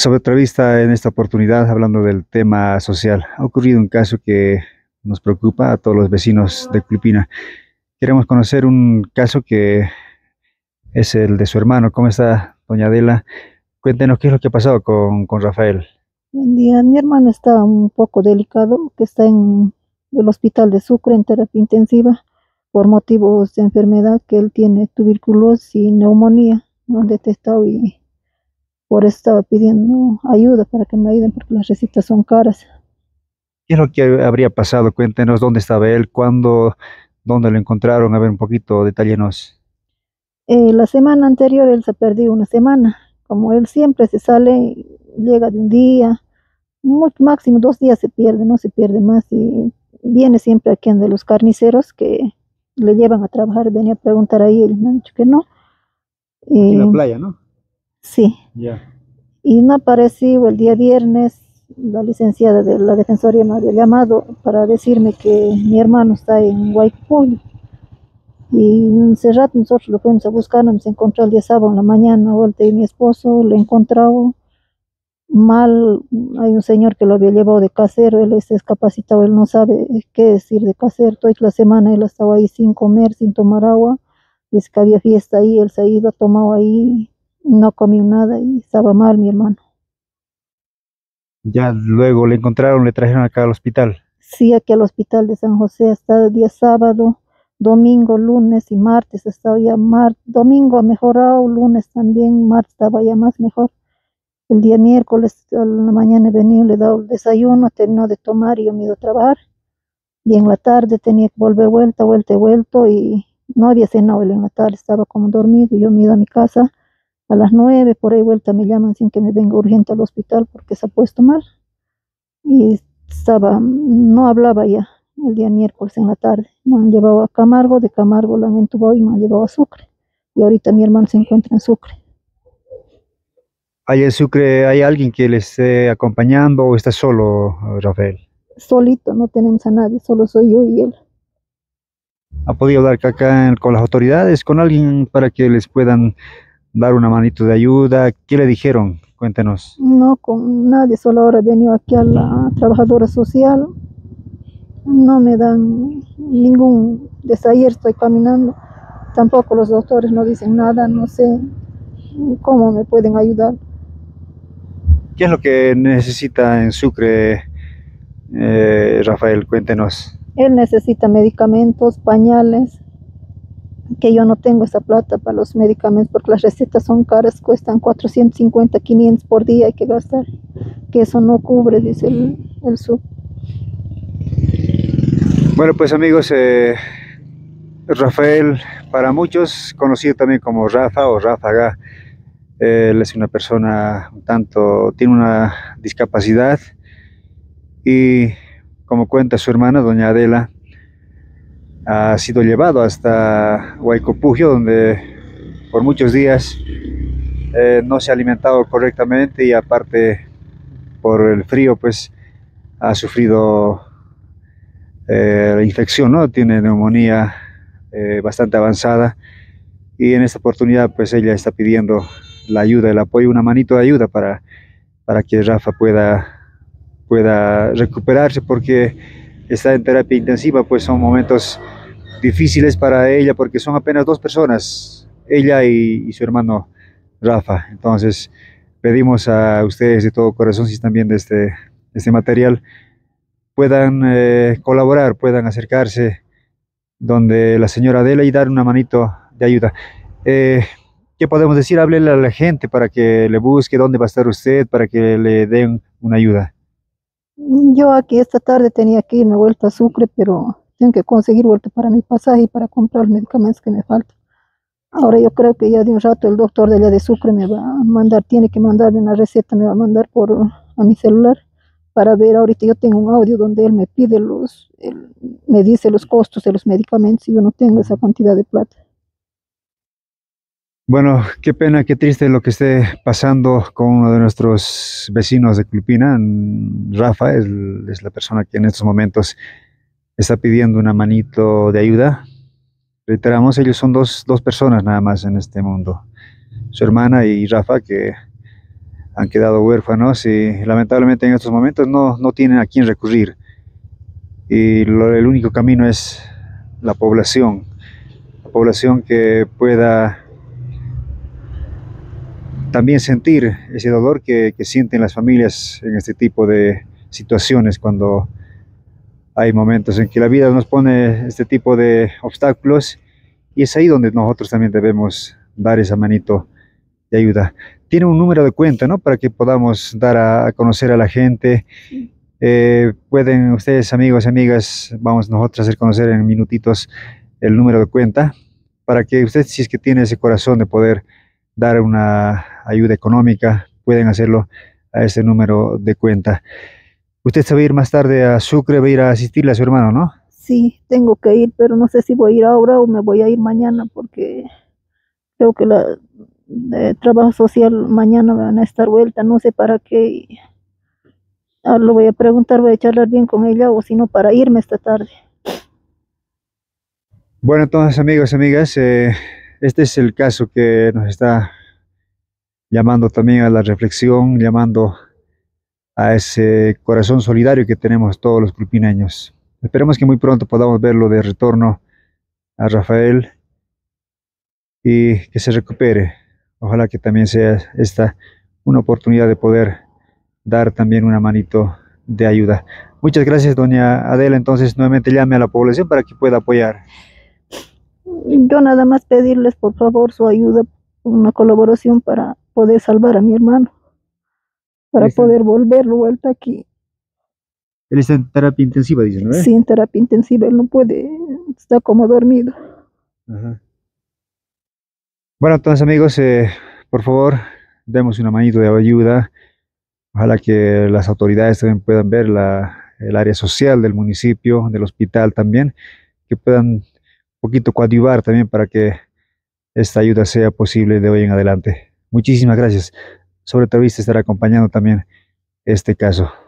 Sobre entrevista en esta oportunidad hablando del tema social. Ha ocurrido un caso que nos preocupa a todos los vecinos de Culpina. Queremos conocer un caso que es el de su hermano. ¿Cómo está, doña Adela? Cuéntenos qué es lo que ha pasado con Rafael. Buen día, mi hermano está un poco delicado, que está en el hospital de Sucre en terapia intensiva por motivos de enfermedad que él tiene tuberculosis y neumonía, ¿no? Detectado y por eso estaba pidiendo ayuda para que me ayuden porque las recetas son caras. ¿Qué es lo que habría pasado? Cuéntenos dónde estaba él, cuándo, dónde lo encontraron. A ver, un poquito, detállenos. La semana anterior él se perdió una semana, como él siempre se sale, llega de un día, máximo 2 días se pierde, no se pierde más y viene siempre aquí de los carniceros que le llevan a trabajar, venía a preguntar ahí, ellos me han dicho que no. Aquí en la Eh, playa, ¿no? sí, Ya. y no apareció el día viernes, la licenciada de la Defensoría me había llamado para decirme que mi hermano está en Guaypul. Y hace rato nosotros lo fuimos a buscar, nos encontró el día sábado en la mañana, vuelta y mi esposo lo encontraba mal. Hay un señor que lo había llevado de casero, él es discapacitado, él no sabe qué decir de casero. Toda la semana él estaba ahí sin comer, sin tomar agua. Dice que había fiesta ahí, él se ha ido, ha tomado ahí, no comió nada y estaba mal mi hermano. Ya luego le encontraron, le trajeron acá al hospital. Sí, aquí al hospital de San José hasta el día sábado, domingo, lunes y martes estaba ya, domingo ha mejorado, lunes también, martes estaba ya más mejor. El día miércoles a la mañana he venido, le he dado el desayuno, terminó de tomar y yo me he ido a trabajar. Y en la tarde tenía que volver vuelta y vuelto y no había cenado él en la tarde, estaba como dormido y yo me he ido a mi casa a las 9, por ahí vuelta me llaman sin que me venga urgente al hospital porque se ha puesto mal. Y estaba, no hablaba ya el día miércoles en la tarde. Me han llevado a Camargo, de Camargo lo han entubado y me han llevado a Sucre. Y ahorita mi hermano se encuentra en Sucre. ¿Hay en Sucre, hay alguien que le esté acompañando o está solo, Rafael? Solito, no tenemos a nadie, solo soy yo y él. ¿Ha podido hablar acá con las autoridades, con alguien para que les puedan dar una manito de ayuda? ¿Qué le dijeron? Cuéntenos. No con nadie, solo ahora he venido aquí a la trabajadora social. No me dan ningún, desde ayer estoy caminando. Tampoco los doctores no dicen nada, no sé cómo me pueden ayudar. ¿Qué es lo que necesita en Sucre, Rafael? Cuéntenos. Él necesita medicamentos, pañales, que yo no tengo esa plata para los medicamentos porque las recetas son caras, cuestan 450, 500 por día hay que gastar, que eso no cubre, dice el sub. Bueno, pues amigos, Rafael, para muchos, conocido también como Rafa o Ráfaga, él es una persona un tanto, tiene una discapacidad y como cuenta su hermana, doña Adela, ha sido llevado hasta Huaycopugio, donde por muchos días no se ha alimentado correctamente y aparte por el frío, pues ha sufrido infección, ¿no? Tiene neumonía bastante avanzada y en esta oportunidad, pues ella está pidiendo la ayuda, el apoyo, una manito de ayuda para que Rafa pueda recuperarse porque está en terapia intensiva, pues son momentos difíciles para ella porque son apenas dos personas, ella y su hermano Rafa. Entonces, pedimos a ustedes de todo corazón, si están viendo este material, puedan colaborar, puedan acercarse donde la señora Adela y dar una manito de ayuda. Eh, ¿Qué podemos decir? Háblele a la gente para que le busque dónde va a estar usted, para que le den una ayuda. Yo aquí esta tarde tenía que irme vuelta a Sucre, pero tengo que conseguir vuelta para mi pasaje y para comprar los medicamentos que me faltan. Ahora yo creo que ya de un rato el doctor de allá de Sucre me va a mandar, tiene que mandarme una receta, me va a mandar por a mi celular para ver. Ahorita yo tengo un audio donde él me pide él me dice los costos de los medicamentos y yo no tengo esa cantidad de plata. Bueno, qué pena, qué triste lo que esté pasando con uno de nuestros vecinos de Culpina. Rafa es la persona que en estos momentos está pidiendo una manito de ayuda. Reiteramos, ellos son dos personas nada más en este mundo. Su hermana y Rafa, que han quedado huérfanos y lamentablemente en estos momentos no tienen a quién recurrir. Y el único camino es la población que pueda también sentir ese dolor que sienten las familias en este tipo de situaciones, cuando hay momentos en que la vida nos pone este tipo de obstáculos, y es ahí donde nosotros también debemos dar esa manito de ayuda. Tiene un número de cuenta, ¿no? Para que podamos dar a conocer a la gente. Pueden ustedes, amigos y amigas, vamos nosotros a hacer conocer en minutitos el número de cuenta, para que usted, si es que tiene ese corazón de poder dar una ayuda económica, pueden hacerlo a ese número de cuenta. Usted se va a ir más tarde a Sucre, va a ir a asistirle a su hermano, ¿no? Sí, tengo que ir, pero no sé si voy a ir ahora o me voy a ir mañana, porque creo que la de trabajo social mañana van a estar vuelta, no sé para qué. Lo voy a preguntar, voy a charlar bien con ella, o si no, para irme esta tarde. Bueno, entonces, amigos y amigas, este es el caso que nos está llamando también a la reflexión, llamando a ese corazón solidario que tenemos todos los culpineños. Esperemos que muy pronto podamos verlo de retorno a Rafael y que se recupere. Ojalá que también sea esta una oportunidad de poder dar también una manito de ayuda. Muchas gracias, doña Adela. Entonces, nuevamente llame a la población para que pueda apoyar. Yo nada más pedirles por favor su ayuda, una colaboración para poder salvar a mi hermano, para poder volverlo vuelta aquí. Él está en terapia intensiva, dicen, ¿no? Sí, en terapia intensiva, él no puede, está como dormido. Ajá. Bueno, entonces, amigos, por favor, demos una manito de ayuda. Ojalá que las autoridades también puedan ver el área social del municipio, del hospital también, que puedan un poquito coadyuvar también para que esta ayuda sea posible de hoy en adelante. Muchísimas gracias. Sobre todo, estará acompañando también este caso.